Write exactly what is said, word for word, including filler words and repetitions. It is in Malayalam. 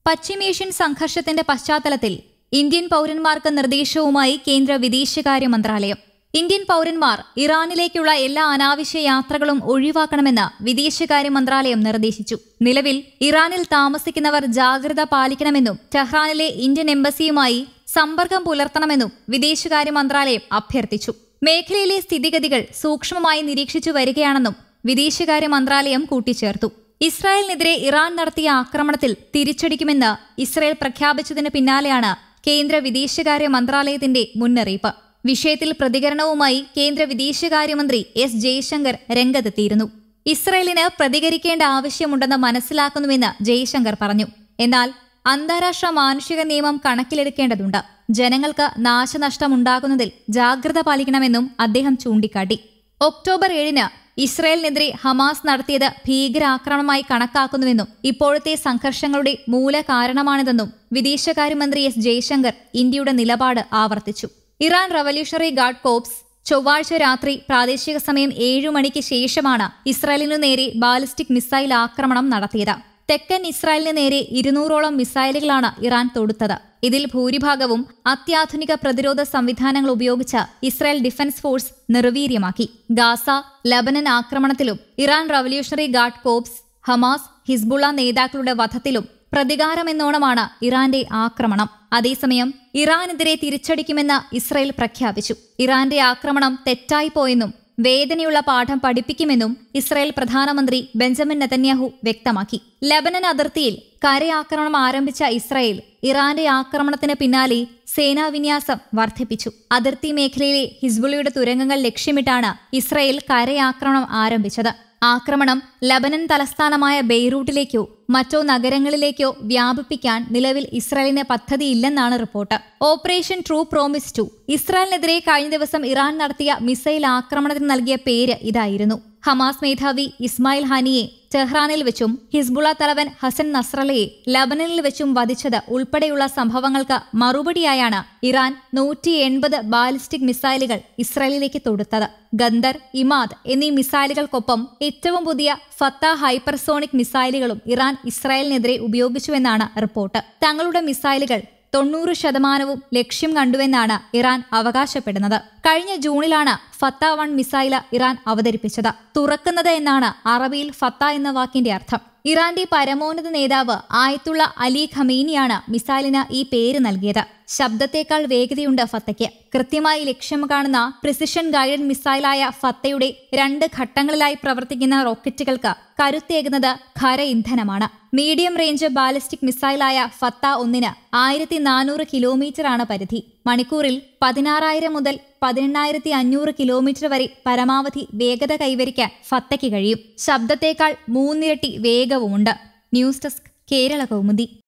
പശ്ചിമേഷ്യൻ സംഘർഷത്തിന്റെ പശ്ചാത്തലത്തിൽ ഇന്ത്യൻ പൌരന്മാർക്ക് നിർദ്ദേശവുമായി കേന്ദ്ര വിദേശകാര്യ മന്ത്രാലയം. ഇന്ത്യൻ പൌരന്മാർ ഇറാനിലേക്കുള്ള എല്ലാ അനാവശ്യ യാത്രകളും ഒഴിവാക്കണമെന്ന് വിദേശകാര്യ മന്ത്രാലയം നിർദ്ദേശിച്ചു. നിലവിൽ ഇറാനിൽ താമസിക്കുന്നവർ ജാഗ്രത പാലിക്കണമെന്നും ടെഹ്റാനിലെ ഇന്ത്യൻ എംബസിയുമായി സമ്പർക്കം പുലർത്തണമെന്നും വിദേശകാര്യ മന്ത്രാലയം അഭ്യർത്ഥിച്ചു. മേഖലയിലെ സ്ഥിതിഗതികൾ സൂക്ഷ്മമായി നിരീക്ഷിച്ചു വരികയാണെന്നും വിദേശകാര്യ മന്ത്രാലയം കൂട്ടിച്ചേർത്തു. ഇസ്രായേലിനെതിരെ ഇറാൻ നടത്തിയ ആക്രമണത്തിൽ തിരിച്ചടിക്കുമെന്ന് ഇസ്രായേൽ പ്രഖ്യാപിച്ചതിന് പിന്നാലെയാണ് കേന്ദ്ര വിദേശകാര്യ മന്ത്രാലയത്തിന്റെ മുന്നറിയിപ്പ്. വിഷയത്തിൽ പ്രതികരണവുമായി കേന്ദ്ര വിദേശകാര്യമന്ത്രി എസ് ജയശങ്കർ രംഗത്തെത്തിയിരുന്നു. ഇസ്രായേലിന് പ്രതികരിക്കേണ്ട ആവശ്യമുണ്ടെന്ന് മനസ്സിലാക്കുന്നുവെന്ന് ജയശങ്കർ പറഞ്ഞു. എന്നാൽ അന്താരാഷ്ട്ര മാനുഷിക നിയമം കണക്കിലെടുക്കേണ്ടതുണ്ട്. ജനങ്ങൾക്ക് നാശനഷ്ടമുണ്ടാകുന്നതിൽ ജാഗ്രത പാലിക്കണമെന്നും അദ്ദേഹം ചൂണ്ടിക്കാട്ടി. ഒക്ടോബർ ഏഴിന് ഇസ്രായേലിനെതിരെ ഹമാസ് നടത്തിയത് ഭീകരാക്രമണമായി കണക്കാക്കുന്നുവെന്നും ഇപ്പോഴത്തെ സംഘർഷങ്ങളുടെ മൂലകാരണമാണിതെന്നും വിദേശകാര്യമന്ത്രി എസ് ജയശങ്കർ ഇന്ത്യയുടെ നിലപാട് ആവർത്തിച്ചു. ഇറാൻ റവല്യൂഷണറി ഗാർഡ് കോർപ്സ് ചൊവ്വാഴ്ച രാത്രി പ്രാദേശിക സമയം ഏഴു മണിക്ക് ശേഷമാണ് ഇസ്രായേലിനു നേരെ ബാലിസ്റ്റിക് മിസൈൽ ആക്രമണം നടത്തിയത്. തെക്കൻ ഇസ്രായേലിന് നേരെ ഇരുന്നൂറോളം മിസൈലുകളാണ് ഇറാൻ തൊടുത്തത്. ഇതിൽ ഭൂരിഭാഗവും അത്യാധുനിക പ്രതിരോധ സംവിധാനങ്ങൾ ഉപയോഗിച്ച് ഇസ്രായേൽ ഡിഫൻസ് ഫോഴ്സ് നിർവീര്യമാക്കി. ഗാസ, ലബനൻ ആക്രമണത്തിലും Iran revolutionary guard corps, Hamas, Hezbollah നേതാക്കളുടെ വധത്തിലും പ്രതികാരമെന്നോണമാണ് ഇറാന്റെ ആക്രമണം. അതേസമയം ഇറാനെതിരെ തിരിച്ചടിക്കുമെന്ന് ഇസ്രായേൽ പ്രഖ്യാപിച്ചു. ഇറാന്റെ ആക്രമണം തെറ്റായിപ്പോയെന്നും വേദനയുള്ള പാഠം പഠിപ്പിക്കുമെന്നും ഇസ്രായേൽ പ്രധാനമന്ത്രി ബെഞ്ചമിൻ നെതന്യാഹു വ്യക്തമാക്കി. ലബനൻ അതിർത്തിയിൽ കരയാക്രമണം ആരംഭിച്ച ഇസ്രായേൽ ഇറാന്റെ ആക്രമണത്തിന് പിന്നാലെ സേനാവിന്യാസം വർദ്ധിപ്പിച്ചു. അതിർത്തി മേഖലയിലെ ഹിസ്ബുള്ളയുടെ തുരങ്കങ്ങൾ ലക്ഷ്യമിട്ടാണ് ഇസ്രായേൽ കരയാക്രമണം ആരംഭിച്ചത്. ആക്രമണം ലബനൻ തലസ്ഥാനമായ ബെയ്റൂട്ടിലേക്കോ മറ്റോ നഗരങ്ങളിലേക്കോ വ്യാപിപ്പിക്കാൻ നിലവിൽ ഇസ്രായേലിന് പദ്ധതിയില്ലെന്നാണ് report. Operation true promise two ഇസ്രായേലിനെതിരെ കഴിഞ്ഞ ദിവസം ഇറാൻ നടത്തിയ മിസൈൽ ആക്രമണത്തിന് നൽകിയ പേര് ഇതായിരുന്നു. ഹമാസ് മേധാവി ഇസ്മായിൽ ഹാനിയെ ടെഹ്റാനിൽ വെച്ചും ഹിസ്ബുള്ള തലവൻ ഹസൻ നസ്രല്ലയെ ലബനനിൽ വെച്ചും വധിച്ചത് ഉൾപ്പെടെയുള്ള സംഭവങ്ങൾക്ക് മറുപടിയായാണ് ഇറാൻ നൂറ്റി എൺപത് ബാലിസ്റ്റിക് മിസൈലുകൾ ഇസ്രായേലിലേക്ക് തൊടുത്തത്. ഗന്ദർ, ഇമാദ് എന്നീ മിസൈലുകൾക്കൊപ്പം ഏറ്റവും പുതിയ ഫത്ത ഹൈപ്പർസോണിക് മിസൈലുകളും ഇറാൻ ഇസ്രായേലിനെതിരെ ഉപയോഗിച്ചുവെന്നാണ് റിപ്പോർട്ട്. തങ്ങളുടെ മിസൈലുകൾ തൊണ്ണൂറ് ശതമാനവും ലക്ഷ്യം കണ്ടുവെന്നാണ് ഇറാൻ അവകാശപ്പെടുന്നത്. കഴിഞ്ഞ ജൂണിലാണ് ഫത്ത വൺ മിസൈല് ഇറാൻ അവതരിപ്പിച്ചത്. തുറക്കുന്നത് എന്നാണ് അറബിയിൽ ഫത്ത എന്ന വാക്കിന്റെ അർത്ഥം. ഇറാന്റെ പരമോന്നത നേതാവ് ആയത്തുള്ള അലി ഖമീനിയാണ് മിസൈലിന് ഈ പേര് നൽകിയത്. ശബ്ദത്തേക്കാൾ വേഗതയുണ്ട് ഫത്തയ്ക്ക്. കൃത്യമായി ലക്ഷ്യം കാണുന്ന പ്രിസിഷൻ ഗൈഡഡ് മിസൈലായ ഫത്തയുടെ രണ്ട് ഘട്ടങ്ങളിലായി പ്രവർത്തിക്കുന്ന റോക്കറ്റുകൾക്ക് കരുത്തേകുന്നത് ഖര ഇന്ധനമാണ്. മീഡിയം റേഞ്ച് ബാലിസ്റ്റിക് മിസൈലായ ഫത്ത ഒന്നിന് ആയിരത്തി നാനൂറ് കിലോമീറ്ററാണ് പരിധി. മണിക്കൂറിൽ പതിനാറായിരം മുതൽ പതിനെണ്ണായിരത്തി അഞ്ഞൂറ് കിലോമീറ്റർ വരെ പരമാവധി വേഗത കൈവരിക്കാൻ ഫത്തയ്ക്ക് കഴിയും. ശബ്ദത്തേക്കാൾ മൂന്നിരട്ടി വേഗവുമുണ്ട്. News desk, Kerala Kaumudi.